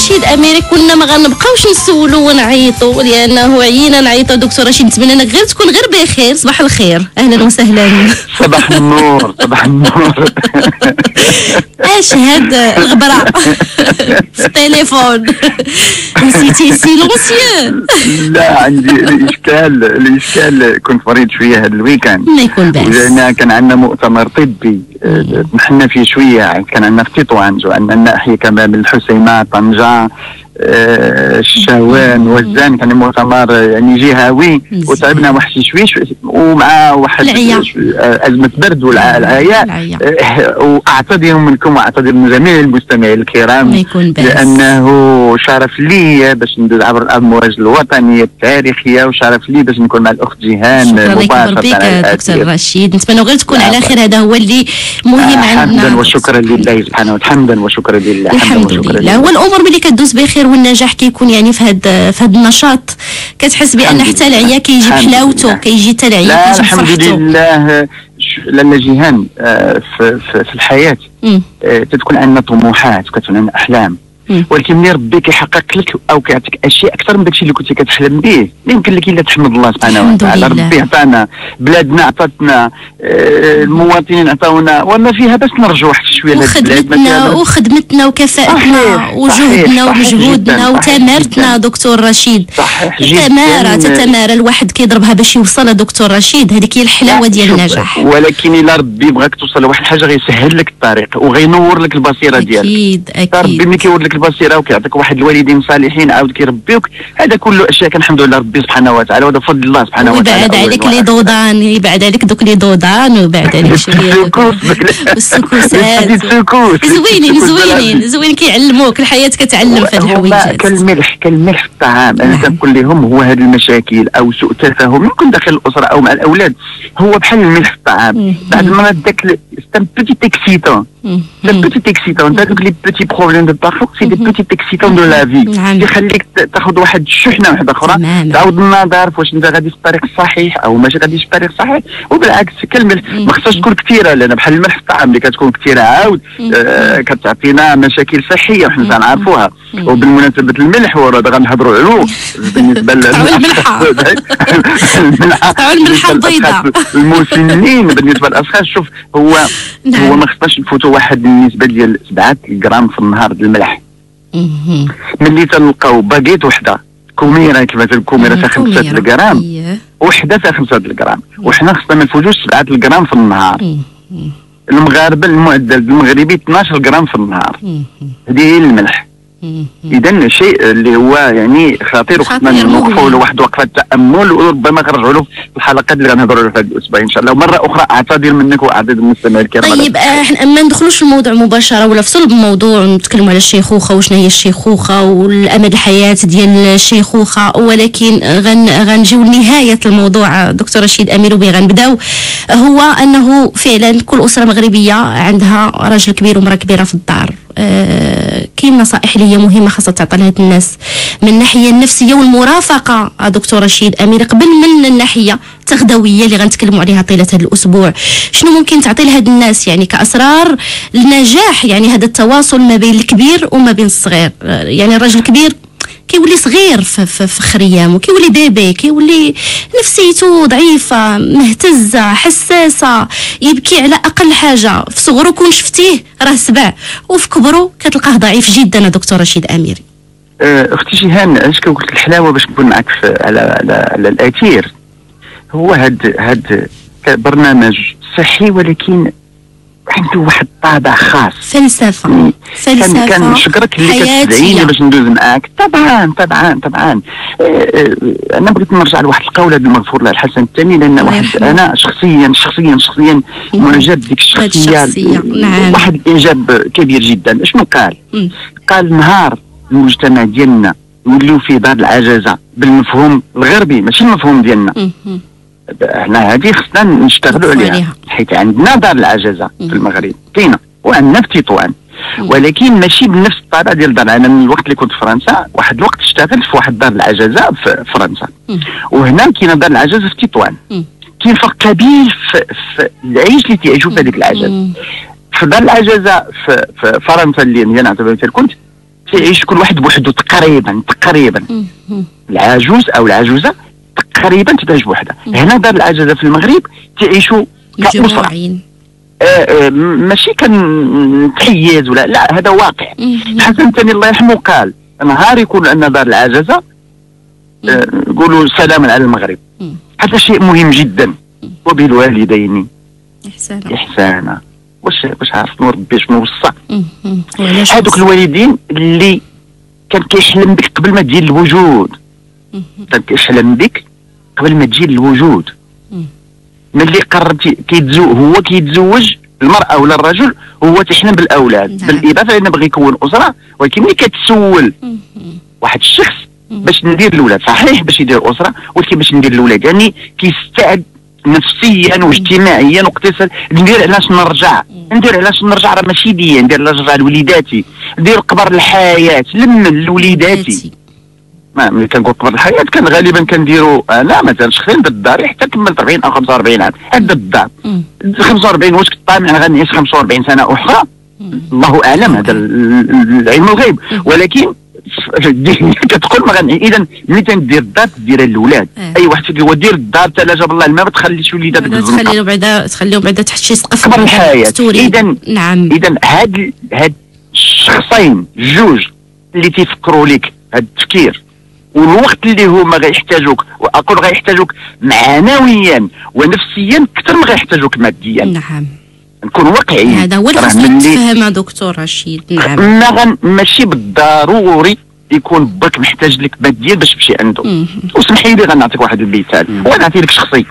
رشيد أميري كنا ما غنبقاوش نسولو ونعيطوا لأنه عيينا نعيطوا. دكتور رشيد نتمنى انك غير تكون غير بخير. صباح الخير، اهلا وسهلا. صباح النور صباح النور. اش هاد الغبره في التليفون؟ نسيتي سيلونسيو؟ لا عندي الاشكال كنت مريض شويه هذا الويكاند. ما يكون باس. وجانا كان عندنا مؤتمر طبي نحنا فيه شويه، كان عندنا في تطوان وعندنا الناحيه كمان من الحسيمه طنجه الشاوان وزان. كان مؤتمر يعني جهوي وتعبنا واحد شويش ومع واحد أزمة برد والعياء. وأعتذر منكم وأعتذر من جميع المستمعين الكرام لأنه شرف لي باش ندوز عبر الأمواج الوطنية التاريخية، وشرف لي باش نكون مع الأخت جيهان مباشرة. شكرا لك دكتور رشيد، نتمنى غير تكون على خير، هذا هو اللي مهم عندنا. حمدا وشكرا لله سبحانه وتعالى، حمدا وشكرا لله. الحمد لله. والأمور ملي كدوز بخير والنجاح كيكون يعني في هذا النشاط كتحس بان حتى العيا كيجي بحلاوته، كيجي حتى العيا كيجي بفرحته. الحمد لله. لأن جيهان في الحياة تتكون عندنا طموحات وكتكون عندنا أحلام، ولكن ملي ربي كيحقق لك او كيعطيك اشياء اكثر من داكشي اللي كنتي كتحلم به، يمكن لك الا تحمد الله سبحانه وتعالى. ربي عطانا بلادنا، عطاتنا المواطنين عطاونا، وما فيها باش نرجعوا واحد شويه للبلاد وخدمتنا وكفاءتنا وجهدنا ومجهودنا وتمارتنا. دكتور رشيد تتمارى الواحد كيضربها باش يوصل. دكتور رشيد هذيك هي الحلاوه ديال النجاح. ولكن الا ربي بغاك توصل لواحد الحاجه غيسهل لك الطريق وغينور لك البصيره ديالك. اكيد ربي ملي كيورد لك البصيره وكيعطيك واحد الوالدين صالحين عاود كيربيوك، هذا كله اشياء كنحمدوا لله ربي سبحانه وتعالى، وهذا فضل الله سبحانه وتعالى. ويبعد عليك لي ضودان، يبعد عليك دوك لي ضودان، ويبعد عليك شويه السكوسات. زوينين كيعلموك الحياه، كتعلم في هاد الحوايج. كالملح في الطعام. انا كنقول لهم هو هذه المشاكل او سوء تفاهم يمكن داخل الاسره او مع الاولاد هو بحال الملح في الطعام. بعد ما داك un petit excitant. C'est un petit excitant. Donc les petits problèmes de parcours, c'est des petits excitants de la vie. يخليك تاخذ واحد الشحنه واحده اخرى، تعاود النظر واش انت غادي في الطريق الصحيح او ماشي غاديش في الطريق الصحيح. وبالعكس كالملح ما خصهاش تكون كثيره، لان بحال الملح في الطعام اللي كتكون كثيره عاود كتعطينا مشاكل صحيه وحنا تنعرفوها. وبالمناسبه الملح وراه غنهضروا عليه بالنسبه للملح البيضاء المسنين بالنسبه للاشخاص. شوف هو ما خصناش نفوتوا واحد النسبه ديال 7 غرام في النهار ديال الملح. ملي تلقاو باكيت وحده كوميره كما تقول كوميره فيها 5 غرام، وحده فيها 5 غرام، وحنا خصنا ما نفوتوش 7 غرام في النهار. المغاربه المعدل المغربي 12 غرام في النهار. هذه هي الملح. اذا شيء اللي هو يعني خطير، وخصنا نوقفوا له واحد وقفه تامل، وربما نرجعوا له في الحلقات اللي غنهضروا عليها في هذا الاسبوع ان شاء الله. ومره اخرى اعتذر منك واعتذر من المستمعين الكرام. طيب احنا ما ندخلوش في الموضوع مباشره ولا في صلب الموضوع، نتكلموا على الشيخوخه وشنو هي الشيخوخه والامد الحياه ديال الشيخوخه، ولكن غنجيو لنهايه الموضوع دكتور رشيد امير. وبي غنبداو هو انه فعلا كل اسره مغربيه عندها راجل كبير ومراه كبيره في الدار. كاين نصائح اللي هي مهمه خاصه تعطى لهاد الناس من الناحيه النفسيه والمرافقه دكتور رشيد امير، قبل من الناحيه التغذويه اللي غنتكلموا عليها طيله هذا الاسبوع. شنو ممكن تعطي لهاد الناس يعني كاسرار النجاح، يعني هذا التواصل ما بين الكبير وما بين الصغير؟ يعني الراجل الكبير كيولي صغير في خريامه، كيولي بيبي، كيولي نفسيته ضعيفه مهتزه حساسه، يبكي على اقل حاجه. في صغره كون شفتيه راه سبع، وفي كبره كتلقاه ضعيف جدا. دكتور رشيد اميري اختي جيهان، علاش كنقول الحلاوه باش نكون معك على الاثير، هو هاد برنامج صحي ولكن عنده واحد الطابع خاص، فلسفه كنشكرك اللي كتدعيني باش ندوز معاك. طبعا انا بغيت نرجع لواحد القول هذا المغفور له الحسن الثاني، لان واحد انا شخصيا معجب بديك الشخصيه. نعم. واحد الاعجاب كبير جدا. شنو قال نهار المجتمع ديالنا نوليو فيه دار العجزه بالمفهوم الغربي ماشي المفهوم ديالنا. احنا هذه خصنا نشتغلوا عليها، حيت عندنا دار العجزه في المغرب كاينه، وعندنا في تطوان، ولكن ماشي بنفس الطابع ديال دار. انا من الوقت اللي كنت في فرنسا واحد الوقت اشتغلت في واحد دار العجزه في فرنسا، وهنا كاينه دار العجزه في تطوان. كاين فرق كبير في العيش اللي تعيشوا في هذيك العجزه. في دار العجزه في فرنسا اللي انا اعتبر كنت تعيش كل واحد بوحده تقريبا العجوز او العجوزه تقريبا تعيش بوحدها. هنا دار العجزه في المغرب تعيشوا كأسرة. ماشي كنتحيز ولا لا، هذا واقع. حسن ثاني الله يرحمه قال نهار يكون ان دار العجزه نقولوا سلاما على المغرب. هذا شيء مهم جدا. وبالوالدين احسانا. واش عرفت نربي شنو وصى. هذوك الوالدين اللي كان كيحلم بك قبل ما تجي الوجود، كان كيحلم بك قبل ما تجي الوجود. ملي قررتي هو كيتزوج المرأة ولا الرجل هو تيحلم بالاولاد بالاضافه لانه بغى يكون اسره. ولكن ملي كتسول واحد الشخص باش ندير الاولاد، صحيح باش يدير اسره، ولكن باش ندير الاولاد يعني كيستعد نفسيا واجتماعيا واقتصاديا. ندير علاش نرجع راه ماشي ديا، ندير علاش نرجع لوليداتي، ندير قبر الحياه لمن لوليداتي. ملي كنقول قبر الحياه كان غالبا كنديروا انا مثلا شخصيا بالدار حتى كملت 40 او 45 عام هذا الدار 45. واش كنت طامع غنعيش 45 سنه اخرى؟ الله اعلم، هذا العلم الغيب. ولكن كتقول ما غنعيش. اذا ملي تندير الدار تديرها للولاد. اي واحد تيقول دير الدار حتى لا جاب الله الماء ما تخليش وليداتك تخليهم بعدا تحت شي سقف قبر الحياه. اذا نعم، اذا هاد الشخصين جوج اللي تيفكروا لك هاد التفكير والوقت اللي هما غيحتاجوك، واقول غيحتاجوك معنويا ونفسيا اكثر ما غيحتاجوك ماديا. نعم، نكون واقعيين. هذا هو اللي خصنا نتفهم دكتور رشيد. نعم، ماشي بالضروري يكون باك محتاج لك ماديا باش تمشي عنده. وسمحي لي غنعطيك واحد المثال وانا نعطي لك شخصي.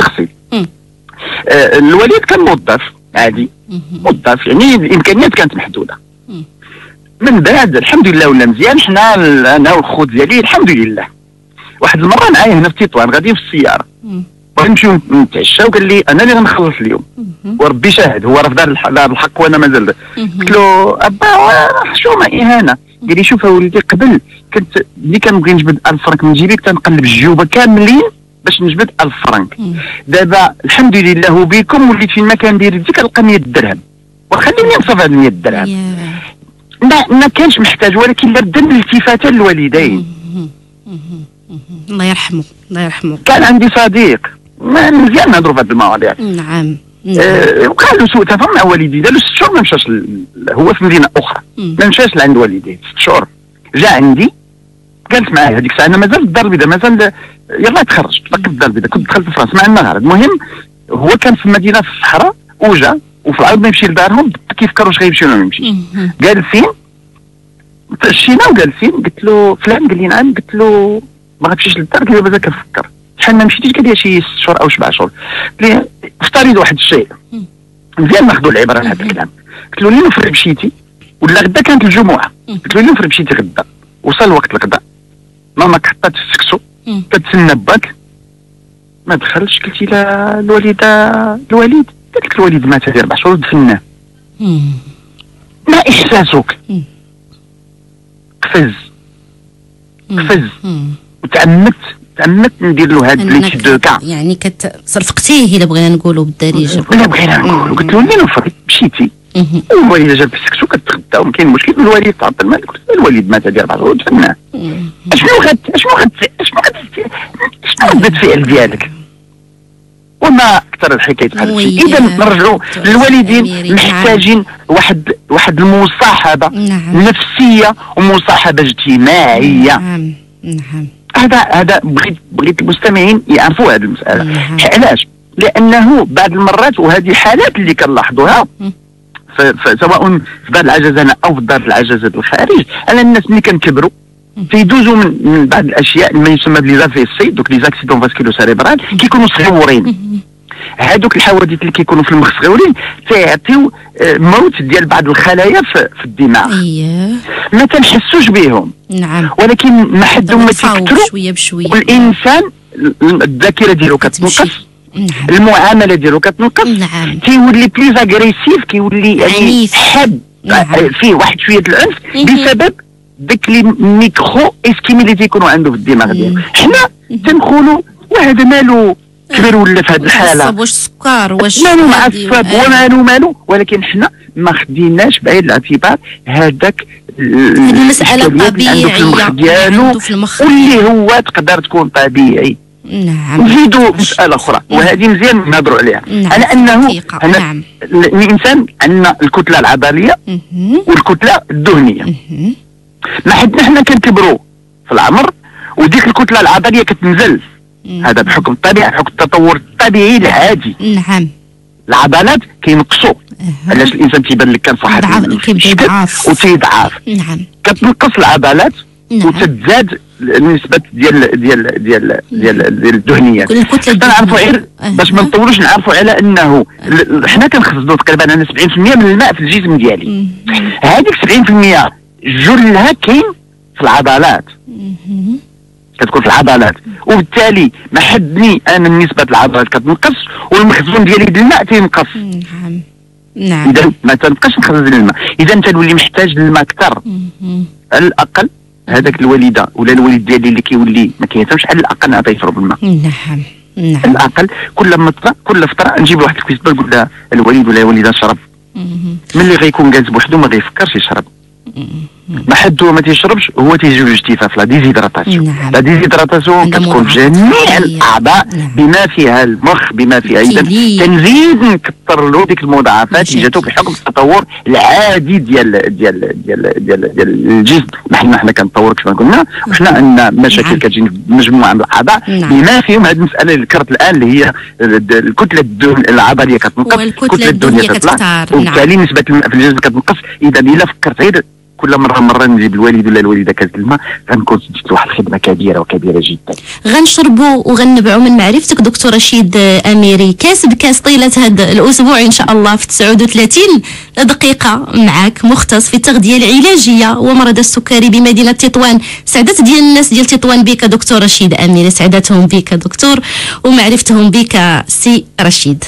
الوالد كان موظف عادي، موظف يعني الامكانيات كانت محدوده. من بعد الحمد لله ولا مزيان، حنا انا والخوت ديالي الحمد لله. واحد المره معايا هنا في تطوان غاديين في السياره بغينا نمشيو نتعشاو، قال لي انا اللي غنخلص اليوم وربي شاهد، هو راه في دار الحق وانا مازال. قلت له ابا شو ما اهانه. قال لي شوف اوليدي قبل كنت ملي كنبغي نجبد 1000 فرنك من جيبي كنقلب الجيوبه كاملين باش نجبد 1000 فرنك. دابا الحمد لله وبكم وليت فين ما كندير يدي كنلقى 100 درهم، وخليني نصرف هاد 100 درهم. ما كانش محتاج، ولكن لابد من الالتفاته للوالدين. الله يرحمه الله يرحمه. كان عندي صديق مزيان نهضروا في هذه المواضيع. نعم. وقال له سوء تفاهم مع والديه، دار له 6 شهور ما مشاش هو في مدينه اخرى، ما مشاش لعند والديه 6 شهور. جا عندي جالس معايا هذيك الساعه، انا مازال في الدار البيضاء، مازال يلاه تخرجت في الدار البيضاء، كنت دخلت فرنسا ما عندنا غرض. المهم هو كان في المدينه في الصحراء وجا، وفي العرض ما يمشي لدارهم كيفكر واش غيمشي ولا ما يمشيش. جالسين تمشينا وجالسين، قلت له فلان، قال لي نعم. قلت له ما غتمشيش للدار؟ قال لي مازال كنفكر. شحال ما مشيتيش؟ قال لي شي 6 شهور او 7 شهور. قال لي افترض واحد الشيء مزيان ناخذوا العبره من هذا الكلام. قلت له لين نفرق مشيتي ولا غدا كانت الجمعه. قلت له لين نفرق مشيتي غدا، وصل وقت الغداء ماما حطات السكسو كتسنى باك ما دخلش. قلت لها الوالد قالت لك الوالد مات هذه 4 شهور دفناه. ما احساسك؟ قفز وتعمدت ندير له هاد لي دو كا، يعني صرفقتيه الا بغينا نقولوا بالدارجه. لا بغينا نقولوا. قلت له منين فريت مشيتي؟ الوالده جات السكسو كتغدى وما كاين مشكل. الوالد تعطى المال. قلت له الوالد مات هذه 4 شهور دفناه. شنو رد الفعل ديالك؟ وما اكثر الحكايه بحال هادشي. اذا نرجعوا للوالدين محتاجين واحد المصاحبه نفسيه ومصاحبه اجتماعيه. نعم. هذا بغيت المستمعين يعرفوا هذه المساله. علاش؟ لانه بعض المرات وهذه حالات اللي كنلاحظوها سواء في دار العجزه هنا او في دار العجزه الخارج، على الناس اللي كنكبروا تيدوزوا من بعض الاشياء ما يسمى بليزافيسي، دوك لي زاكسيدون فاسكولو سيريبرال كيكونوا صغيورين. هذوك الحوادث اللي كيكونوا في المخ صغيورين تيعطيو موت ديال بعض الخلايا في الدماغ. ما كنحسوش بهم. نعم. ولكن ما حدهم ما تيكثروا شويه بشويه، والانسان الذاكره ديالو كتنقص، المعامله ديالو كتنقص، تيولي بليز اغريسيف، كيولي يعني حاد، فيه واحد شويه العنف بسبب داك لي ميكرو اسكيمي اللي تيكونوا عنده في الدماغ ديالو. حنا تنقولوا وهذا مالو كبر ولا في هذه الحاله، واش السكر واش مالو معصب ومالو، ولكن حنا ما خديناش بعين الاعتبار هذاك هذه المساله طبيعيه في المخ ديالو واللي هو تقدر تكون طبيعي. نعم. نزيدوا مساله اخرى وهذه مزيان نهضروا عليها. نعم. على انه نعم. الانسان عندنا الكتله العضليه والكتله الدهنيه. ما حدنا حنا كنكبروا في العمر وديك الكتله العضليه كتنزل. هذا بحكم الطبيعه، بحكم التطور الطبيعي العادي. نعم. العضلات كينقصوا. علاش الانسان تيبان لك كان في واحد الشكل وتيضعف. نعم. كتنقص العضلات. نعم. وتتزاد النسبه ديال الدهنيات. نعرفوا غير باش ما نطولوش نعرفوا على انه حنا كنخزنوا تقريبا انا 70% من الماء في الجسم ديالي. هذيك 70% جلها كاين في العضلات. كتكون في العضلات وبالتالي ما حدني انا نسبه العضلات كتنقص والمخزون ديالي ديال الماء تينقص. نعم. نعم. اذا ما تنبقاش نخزن الماء، اذا تنولي محتاج للماء اكثر. على الاقل هذاك الوالده ولا الوالد ديالي اللي كيولي ما كيهتمش، على الاقل نعطيه يشرب الماء. نعم. نعم. على الاقل كل فتره نجيب واحد الكويسبه نقول لها الوالد ولا الوالده شرب. ملي غيكون جالس بوحدو ما غيفكرش يشرب. ما حد ما تيشربش هو تيجي اجتفاف لا ديزيدراتاسيون. نعم. لا ديزيدراتاسيون كتكون في جميع الاعضاء. نعم. بما فيها المخ بما فيها اذا تنزيد نكثر له ديك المضاعفات اللي جاتو بحكم التطور العادي ديال الجسم. حنا كنتطور كما قلنا وحنا عندنا مشاكل كتجي مجموعه من الاعضاء. بما فيهم هذه المساله اللي ذكرت الان اللي هي الكتله العضليه كتنقص، الكتله الدهنيه كتطلع وبالتالي نسبه الماء في الجسم كتنقص. اذا الا فكرت غير كل مره نجيب الوالد ولا الوالده كاس الماء غنكون سجلت واحد الخدمه كبيره جدا. غنشربوا وغنبعوا من معرفتك دكتور رشيد اميري كاس بكاس طيله هذا الاسبوع ان شاء الله في 39 دقيقه معك مختص في التغذيه العلاجيه ومرضى السكري بمدينه تطوان. سعدت ديال الناس ديال تطوان بك دكتور رشيد اميري، سعدتهم بك دكتور ومعرفتهم بك سي رشيد.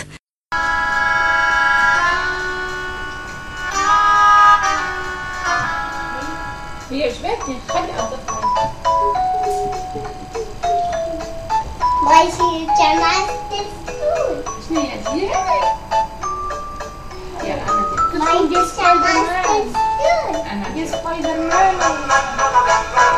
Spider-Man.